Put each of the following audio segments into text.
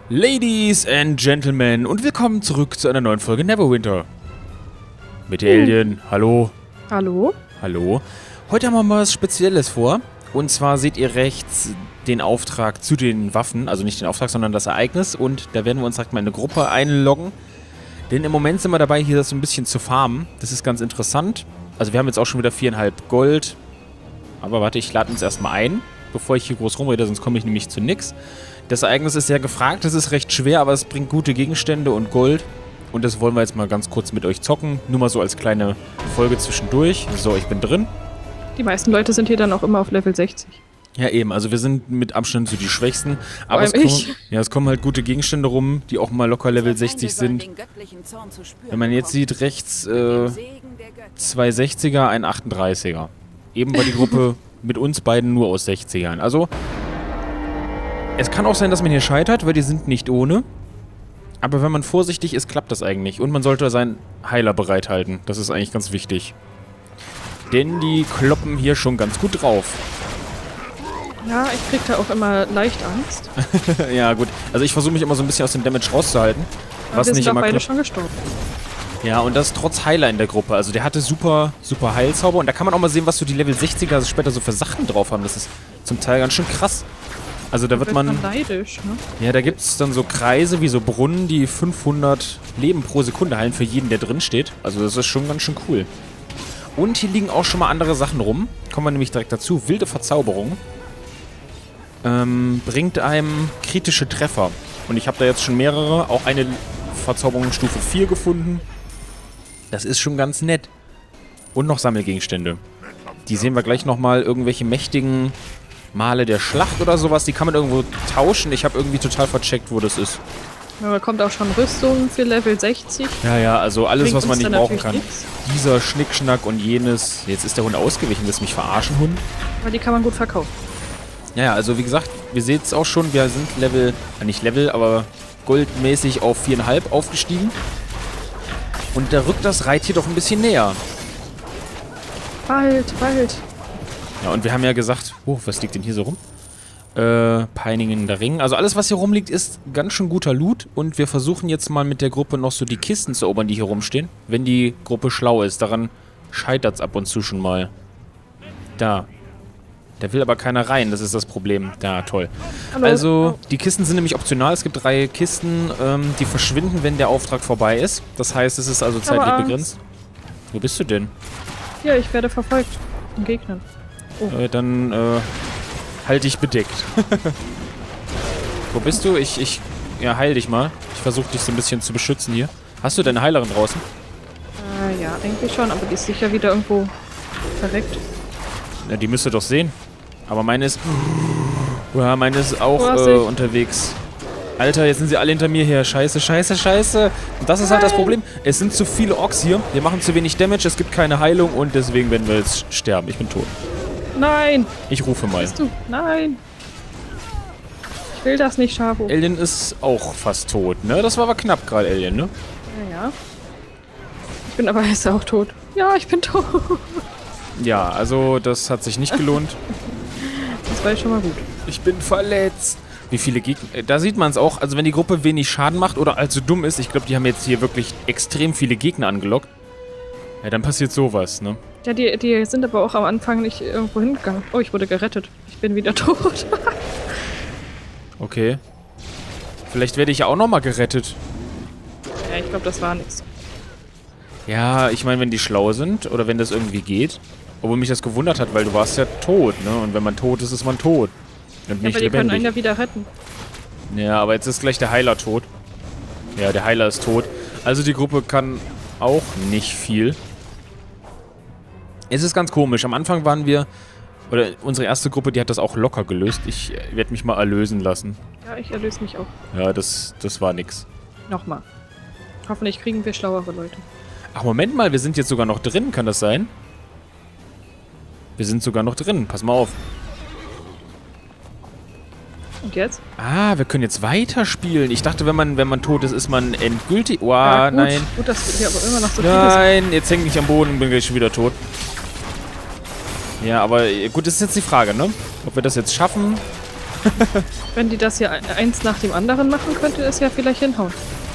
Ladies and Gentlemen und willkommen zurück zu einer neuen Folge Neverwinter. Mit der Alien, hallo. Hallo. Hallo. Heute haben wir mal was Spezielles vor. Und zwar seht ihr rechts den Auftrag zu den Waffen. Also nicht den Auftrag, sondern das Ereignis. Und da werden wir uns direkt mal in eine Gruppe einloggen. Denn im Moment sind wir dabei, hier das so ein bisschen zu farmen. Das ist ganz interessant. Also wir haben jetzt auch schon wieder 4,5 Gold. Aber warte, ich lade uns erstmal ein, bevor ich hier groß rumrede, sonst komme ich nämlich zu nix. Das Ereignis ist sehr gefragt, es ist recht schwer, aber es bringt gute Gegenstände und Gold. Und das wollen wir jetzt mal ganz kurz mit euch zocken. Nur mal so als kleine Folge zwischendurch. So, ich bin drin. Die meisten Leute sind hier dann auch immer auf Level 60. Ja eben, also wir sind mit Abstand so die Schwächsten. Aber es kommen halt gute Gegenstände rum, die auch mal locker Level 60 sind. Wenn man jetzt sieht, rechts 2 60er, ein 38er. Eben war die Gruppe mit uns beiden nur aus 60ern. Also, es kann auch sein, dass man hier scheitert, weil die sind nicht ohne. Aber wenn man vorsichtig ist, klappt das eigentlich. Und man sollte seinen Heiler bereithalten. Das ist eigentlich ganz wichtig. Denn die kloppen hier schon ganz gut drauf. Ja, ich krieg da auch immer leicht Angst. Ja, gut. Also ich versuche mich immer so ein bisschen aus dem Damage rauszuhalten. Aber was wir nicht sind immer auch beide klappt. schon gestorben. Ja, und das trotz Heiler in der Gruppe. Also der hatte super Heilzauber. Und da kann man auch mal sehen, was so die Level 60er später so für Sachen drauf haben. Das ist zum Teil ganz schön krass. Also da wird man neidisch, ne? Ja, da gibt es dann so Kreise wie so Brunnen, die 500 Leben pro Sekunde heilen für jeden, der drin steht. Also das ist schon ganz schön cool. Und hier liegen auch schon mal andere Sachen rum. Kommen wir nämlich direkt dazu. Wilde Verzauberung. Bringt einem kritische Treffer. Und ich habe da jetzt schon mehrere. Auch eine Verzauberung Stufe 4 gefunden. Das ist schon ganz nett. Und noch Sammelgegenstände. Die sehen wir gleich nochmal. Irgendwelche mächtigen Male der Schlacht oder sowas. Die kann man irgendwo tauschen. Ich habe irgendwie total vercheckt, wo das ist. Ja, da kommt auch schon Rüstung für Level 60. Ja, also alles, was man nicht brauchen kann. Nix. Dieser Schnickschnack und jenes. Jetzt ist der Hund ausgewichen. Willst du mich verarschen, Hund? Aber die kann man gut verkaufen. Ja, also wie gesagt, wir sehen es auch schon. Wir sind nicht Level, aber goldmäßig auf 4,5 aufgestiegen. Und da rückt das Reittier doch ein bisschen näher. Bald. Ja, und wir haben ja gesagt, was liegt denn hier so rum? Peinigender Ring. Also alles, was hier rumliegt, ist ganz schön guter Loot. Und wir versuchen jetzt mal mit der Gruppe noch so die Kisten zu erobern, die hier rumstehen. Wenn die Gruppe schlau ist. Daran scheitert es ab und zu schon mal. Da will aber keiner rein, das ist das Problem. Da, toll. Hallo. Also, die Kisten sind nämlich optional. Es gibt 3 Kisten, die verschwinden, wenn der Auftrag vorbei ist. Das heißt, es ist also zeitlich begrenzt. Wo bist du denn? Ja, ich werde verfolgt von Gegnern. Oh. Dann halt dich bedeckt. Wo bist du? Ja, heil dich mal. Ich versuche dich so ein bisschen zu beschützen hier. Hast du deine Heilerin draußen? Ja, eigentlich schon, aber die ist sicher wieder irgendwo verreckt. Ja, die müsst ihr doch sehen. Aber meine ist... Ja, meine ist auch unterwegs. Alter, jetzt sind sie alle hinter mir her. Scheiße. Und das ist halt das Problem. Es sind zu viele Orks hier. Wir machen zu wenig Damage, es gibt keine Heilung und deswegen werden wir jetzt sterben. Ich bin tot. Nein! Ich rufe mal. Bist du? Nein! Ich will das nicht, Schabo. Alien ist auch fast tot, ne? Das war aber knapp gerade, Alien, ne? Ja. Ich bin aber jetzt auch tot. Ja, ich bin tot. Ja, also das hat sich nicht gelohnt. Das war jetzt schon mal gut. Ich bin verletzt. Wie viele Gegner... Da sieht man es auch. Also wenn die Gruppe wenig Schaden macht oder allzu dumm ist, ich glaube, die haben jetzt hier wirklich extrem viele Gegner angelockt. Ja, dann passiert sowas, ne? Ja, die sind aber auch am Anfang nicht irgendwo hingegangen. Oh, ich wurde gerettet. Ich bin wieder tot. Okay. Vielleicht werde ich ja auch nochmal gerettet. Ja, ich glaube, das war nichts. Ja, ich meine, wenn die schlau sind oder wenn das irgendwie geht. Obwohl mich das gewundert hat, weil du warst ja tot, ne? Und wenn man tot ist, ist man tot. Und Ja, nicht aber die können einen lebendig. ja wieder retten. Ja, aber jetzt ist gleich der Heiler tot. Ja, der Heiler ist tot. Also die Gruppe kann auch nicht viel. Es ist ganz komisch. Am Anfang waren wir... Oder unsere erste Gruppe, die hat das auch locker gelöst. Ich werde mich mal erlösen lassen. Ja, ich erlöse mich auch. Ja, das war nix. Nochmal. Hoffentlich kriegen wir schlauere Leute. Ach, Moment mal, wir sind jetzt sogar noch drin. Kann das sein? Wir sind sogar noch drin. Pass mal auf. Und jetzt? Ah, wir können jetzt weiterspielen. Ich dachte, wenn man tot ist, ist man endgültig... Oh, Ja, gut, nein. gut, dass wir aber immer noch so viele sind. Nein, jetzt hänge ich am Boden und bin gleich schon wieder tot. Ja, aber gut, das ist jetzt die Frage, ne? Ob wir das jetzt schaffen. Wenn die das hier eins nach dem anderen machen, könnte es ja vielleicht hinhauen.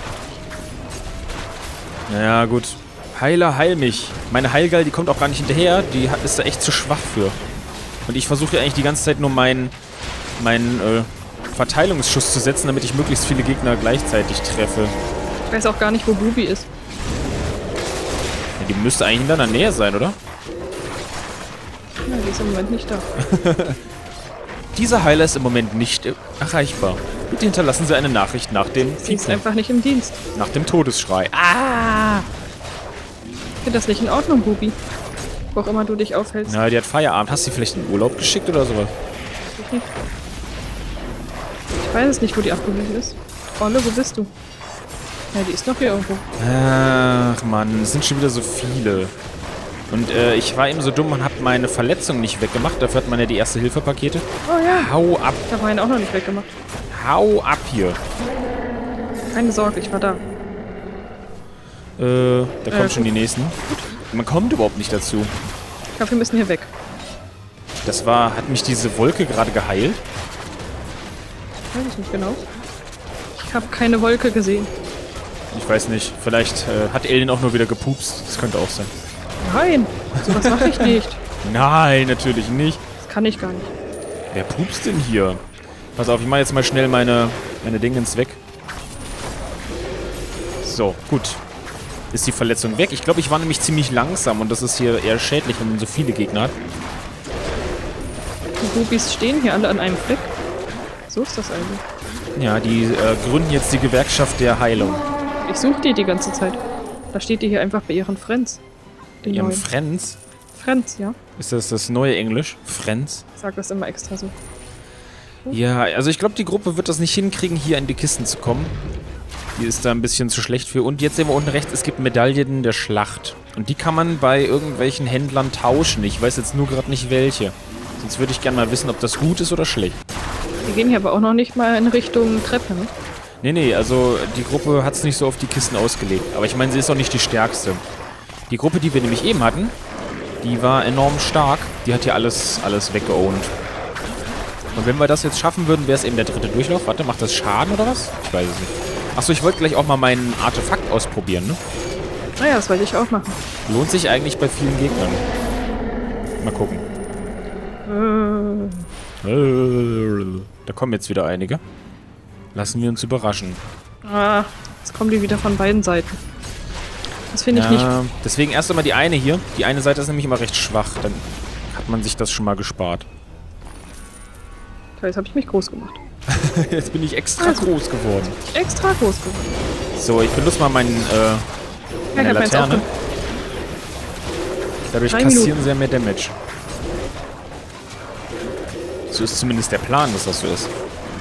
Naja, gut. Heiler, heil mich. Meine Heilgeil, die kommt auch gar nicht hinterher. Die ist da echt zu schwach für. Und ich versuche ja eigentlich die ganze Zeit nur meinen Verteilungsschuss zu setzen, damit ich möglichst viele Gegner gleichzeitig treffe. Ich weiß auch gar nicht, wo Bubi ist. Ja, die müsste eigentlich in deiner Nähe sein, oder? Ja, die ist im Moment nicht da. Dieser Heiler ist im Moment nicht erreichbar. Bitte hinterlassen Sie eine Nachricht nach dem Sie ist einfach nicht im Dienst. nach dem Todesschrei. Ah! Ich finde das nicht in Ordnung, Bubi. Wo auch immer du dich aufhältst. Na, die hat Feierabend. Hast du sie vielleicht in Urlaub geschickt oder sowas? Ich weiß es nicht, wo die abgeblieben ist. Olle, wo bist du? Ja, die ist noch hier irgendwo. Ach Mann, es sind schon wieder so viele. Und ich war eben so dumm und hab meine Verletzung nicht weggemacht. Dafür hat man ja die Erste-Hilfe-Pakete. Oh ja. Hau ab. Ich habe meinen auch noch nicht weggemacht. Hau ab hier. Keine Sorge, ich war da. Da kommen schon die nächsten. Man kommt überhaupt nicht dazu. Ich glaube, wir müssen hier weg. Hat mich diese Wolke gerade geheilt? Weiß ich nicht genau. Ich habe keine Wolke gesehen. Ich weiß nicht. Vielleicht hat Alien auch nur wieder gepupst. Das könnte auch sein. Nein, sowas mache ich nicht. Nein, natürlich nicht. Das kann ich gar nicht. Wer pupst denn hier? Pass auf, ich mache jetzt mal schnell meine Dingens weg. So, gut. Ist die Verletzung weg? Ich glaube, ich war nämlich ziemlich langsam und das ist hier eher schädlich, wenn man so viele Gegner hat. Die Bubis stehen hier alle an einem Fleck. So ist das eigentlich. Ja, die gründen jetzt die Gewerkschaft der Heilung. Ich suche die ganze Zeit. Da steht die hier einfach bei ihren Friends. Die Ihrem neuen. Friends? Friends, ja. Ist das neue Englisch? Friends? Ich sag das immer extra so. Ja, also ich glaube, die Gruppe wird das nicht hinkriegen, hier in die Kisten zu kommen. Die ist da ein bisschen zu schlecht für. Und jetzt sehen wir unten rechts, es gibt Medaillen der Schlacht. Und die kann man bei irgendwelchen Händlern tauschen. Ich weiß jetzt nur gerade nicht welche. Sonst würde ich gerne mal wissen, ob das gut ist oder schlecht. Wir gehen hier aber auch noch nicht mal in Richtung Treppe, ne? Nee, also die Gruppe hat es nicht so auf die Kisten ausgelegt. Aber ich meine, sie ist auch nicht die stärkste. Die Gruppe, die wir nämlich eben hatten, die war enorm stark. Die hat hier alles weggeowned. Und wenn wir das jetzt schaffen würden, wäre es eben der dritte Durchlauf. Warte, macht das Schaden oder was? Ich weiß es nicht. Achso, ich wollte gleich auch mal meinen Artefakt ausprobieren, ne? Naja, das wollte ich auch machen. Lohnt sich eigentlich bei vielen Gegnern. Mal gucken. Da kommen jetzt wieder einige. Lassen wir uns überraschen. Ah, jetzt kommen die wieder von beiden Seiten. Das finde ich nicht. Deswegen erst einmal die eine hier. Die eine Seite ist nämlich immer recht schwach. Dann hat man sich das schon mal gespart. Jetzt habe ich mich groß gemacht. Jetzt bin ich extra groß geworden. Extra groß geworden. So, ich benutze mal meine Laterne. Dadurch kassieren sie ja mehr Damage. So ist zumindest der Plan, dass das so ist.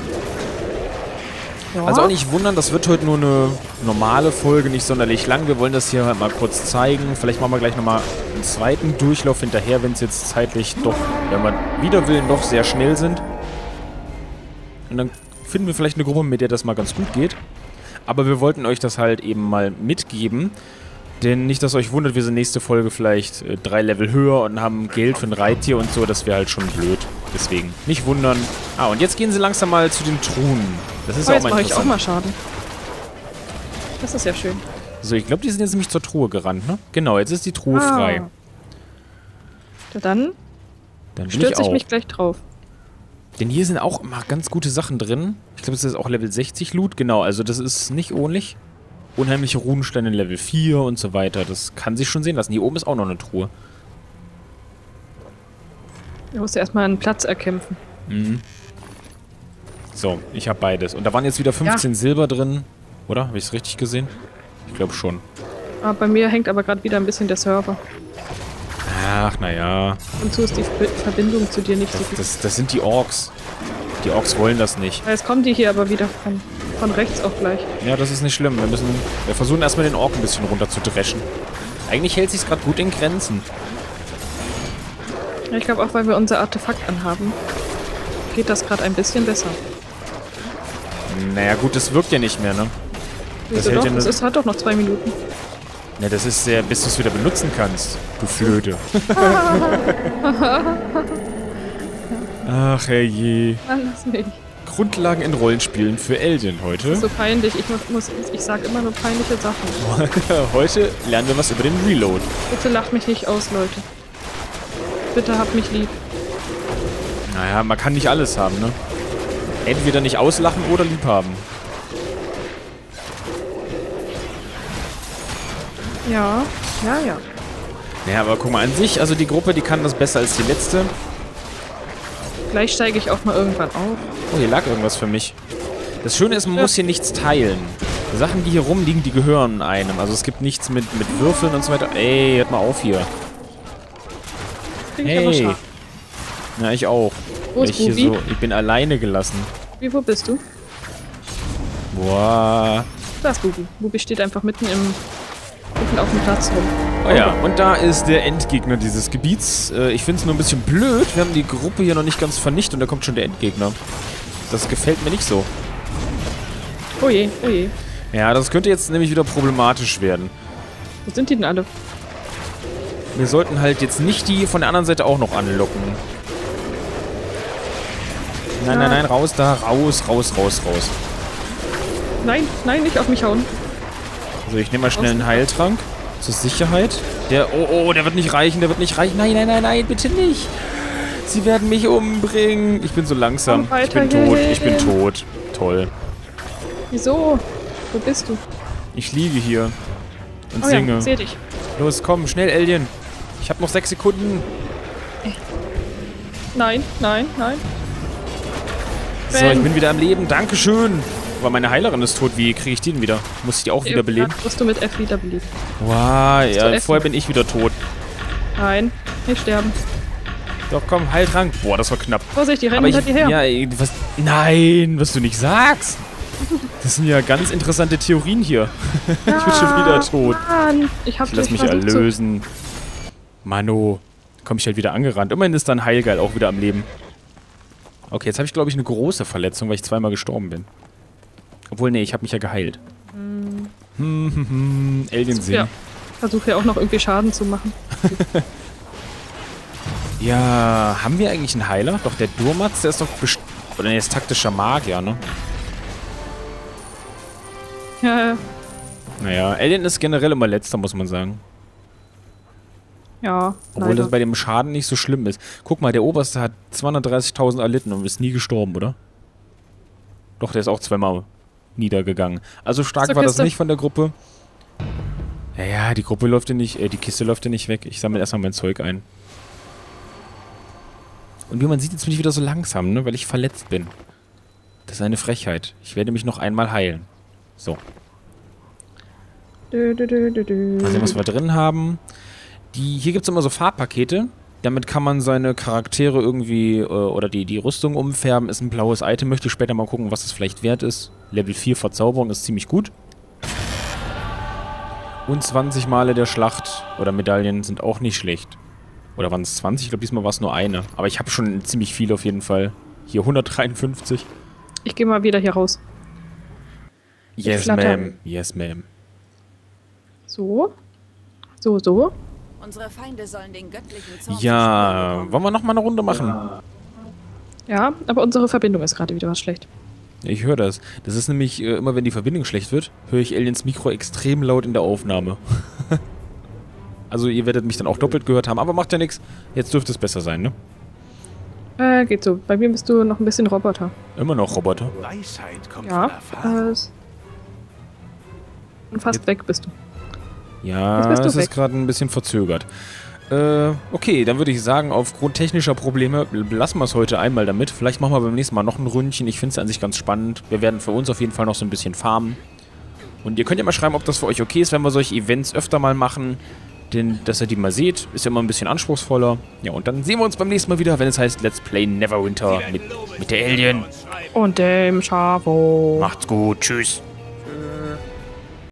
Ja. Also auch nicht wundern, das wird heute nur eine normale Folge, nicht sonderlich lang. Wir wollen das hier halt mal kurz zeigen. Vielleicht machen wir gleich nochmal einen zweiten Durchlauf hinterher, wenn es jetzt zeitlich doch, wenn man wider will, doch sehr schnell sind. Und dann finden wir vielleicht eine Gruppe, mit der das mal ganz gut geht. Aber wir wollten euch das halt eben mal mitgeben. Denn nicht, dass euch wundert, wir sind nächste Folge vielleicht 3 Level höher und haben Geld für ein Reittier und so. Das wäre halt schon blöd. Deswegen nicht wundern. Ah, und jetzt gehen sie langsam mal zu den Truhen. Das ist auch jetzt mal mache interessant. ich auch mal Schaden. Das ist ja schön. So, ich glaube, die sind jetzt nämlich zur Truhe gerannt, ne? Genau, jetzt ist die Truhe frei. Ja, dann stürze ich mich gleich drauf. Denn hier sind auch immer ganz gute Sachen drin. Ich glaube, das ist auch Level 60 Loot. Genau, also das ist nicht ohnelich. Unheimliche Runensteine Level 4 und so weiter. Das kann sich schon sehen lassen. Hier oben ist auch noch eine Truhe. Du musst erstmal einen Platz erkämpfen. Mhm. So, ich habe beides. Und da waren jetzt wieder 15 Silber drin. Oder? Habe ich es richtig gesehen? Ich glaube schon. Ah, bei mir hängt aber gerade wieder ein bisschen der Server. Ach, naja. Und so ist die Verbindung zu dir nicht so gut. Das sind die Orks. Die Orks wollen das nicht. Jetzt kommen die hier aber wieder von rechts auch gleich. Ja, das ist nicht schlimm. Wir versuchen erstmal den Ork ein bisschen runter zu dreschen. Eigentlich hält sich's gerade gut in Grenzen. Ja, ich glaube auch, weil wir unser Artefakt anhaben, geht das gerade ein bisschen besser. Naja, gut, das wirkt ja nicht mehr, ne? Das Wieso hält doch? ja nur... Es hat doch noch 2 Minuten. Ja, das ist sehr, bis du es wieder benutzen kannst, du Flöte. Ach herrje. Lass mich. Grundlagen in Rollenspielen für Alien heute. Das ist so peinlich. Ich sag immer nur peinliche Sachen. Heute lernen wir was über den Reload. Bitte lacht mich nicht aus, Leute. Bitte habt mich lieb. Naja, man kann nicht alles haben, ne? Entweder nicht auslachen oder lieb haben. Ja, ja, ja. Naja, aber guck mal, an sich, also die Gruppe, die kann das besser als die letzte. Gleich steige ich auch mal irgendwann auf. Oh, hier lag irgendwas für mich. Das Schöne ist, man muss hier nichts teilen. Die Sachen, die hier rumliegen, die gehören einem. Also es gibt nichts mit Würfeln und so weiter. Ey, hört mal auf hier. Hey. Ja, ich auch. Wo ist Bubi? Ich bin alleine gelassen. Wo bist du? Boah. Da ist Bubi. Bubi steht einfach mitten auf dem Platz rum. Oh ja, und da ist der Endgegner dieses Gebiets. Ich finde es nur ein bisschen blöd. Wir haben die Gruppe hier noch nicht ganz vernichtet und da kommt schon der Endgegner. Das gefällt mir nicht so. Oh je, oh je. Ja, das könnte jetzt nämlich wieder problematisch werden. Wo sind die denn alle? Wir sollten halt jetzt nicht die von der anderen Seite auch noch anlocken. Nein, nein, nein, raus da, raus. Nein, nein, nicht auf mich hauen. Also ich nehme mal schnell einen Heiltrank zur Sicherheit. Der wird nicht reichen, Nein, nein, nein, nein, bitte nicht. Sie werden mich umbringen. Ich bin so langsam. Ich bin tot, ich bin tot. Toll. Wieso? Wo bist du? Ich liege hier und singe. Ja, seh dich. Los, komm, schnell, Alien. Ich habe noch 6 Sekunden. Nein, nein, nein. So, ich bin wieder am Leben. Dankeschön. Aber meine Heilerin ist tot. Wie kriege ich die denn wieder? Muss ich die auch wieder beleben? Wirst du mit F wiederbelebt. Wow, ja, vorher bin ich wieder tot. Nein, nicht sterben. Doch, komm, Heiltrank. Boah, das war knapp. Vorsicht, die rennen hinter dir her. Ja, was? Nein, was du nicht sagst. Das sind ja ganz interessante Theorien hier. Ja, ich bin schon wieder tot. Mann, ich lass mich erlösen. Mano, komm ich halt wieder angerannt. Immerhin ist dann Heilgeil auch wieder am Leben. Okay, jetzt habe ich, glaube ich, eine große Verletzung, weil ich zweimal gestorben bin. Obwohl, nee, ich habe mich ja geheilt. Alien sehen. Ja, versuche ja auch noch irgendwie Schaden zu machen. Ja, haben wir eigentlich einen Heiler? Doch, der Durmatz, der ist doch oder nee, ist taktischer Magier, ne? Ja. Naja, Alien ist generell immer letzter, muss man sagen. Ja, obwohl das bei dem Schaden nicht so schlimm ist. Guck mal, der Oberste hat 230.000 erlitten und ist nie gestorben, oder? Doch, der ist auch zweimal niedergegangen. Also stark war das nicht von der Gruppe. Ja, die Gruppe läuft ja nicht, die Kiste läuft ja nicht weg. Ich sammle erstmal mein Zeug ein. Und wie man sieht, jetzt bin ich wieder so langsam, ne, weil ich verletzt bin. Das ist eine Frechheit. Ich werde mich noch einmal heilen. So. Mal sehen, was wir drin haben. Hier gibt es immer so Farbpakete. Damit kann man seine Charaktere irgendwie, oder die Rüstung umfärben. Ist ein blaues Item. Möchte ich später mal gucken, was das vielleicht wert ist. Level 4 Verzauberung ist ziemlich gut. Und 20 Male der Schlacht oder Medaillen sind auch nicht schlecht. Oder waren es 20? Ich glaube, diesmal war es nur eine. Aber ich habe schon ziemlich viel auf jeden Fall. Hier 153. Ich gehe mal wieder hier raus. Yes, ma'am. Yes, ma'am. So. So. Unsere Feinde sollen den göttlichen Zorn. Ja, wollen wir nochmal eine Runde machen? Ja, aber unsere Verbindung ist gerade wieder was schlecht. Ich höre das. Das ist nämlich, immer wenn die Verbindung schlecht wird, höre ich Aliens Mikro extrem laut in der Aufnahme. Also ihr werdet mich dann auch doppelt gehört haben, aber macht ja nichts. Jetzt dürfte es besser sein, ne? Geht so. Bei mir bist du noch ein bisschen Roboter. Immer noch Roboter? Weisheit kommt Ja, und fast weg bist du. Ja, es ist gerade ein bisschen verzögert. Okay, dann würde ich sagen, aufgrund technischer Probleme lassen wir es heute einmal damit. Vielleicht machen wir beim nächsten Mal noch ein Ründchen. Ich finde es an sich ganz spannend. Wir werden für uns auf jeden Fall noch so ein bisschen farmen. Und ihr könnt ja mal schreiben, ob das für euch okay ist, wenn wir solche Events öfter mal machen. Denn, dass ihr die mal seht, ist ja immer ein bisschen anspruchsvoller. Ja, und dann sehen wir uns beim nächsten Mal wieder, wenn es heißt Let's Play Neverwinter mit der Alien. Und dem Schavo. Macht's gut, tschüss.